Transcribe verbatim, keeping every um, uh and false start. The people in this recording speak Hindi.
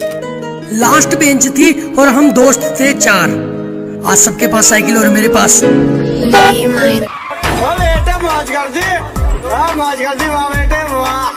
लास्ट बेंच थी और हम दोस्त थे चार। आज सबके पास साइकिल और मेरे पास। बेटे मौज कर दी, मौज कर दी बेटे।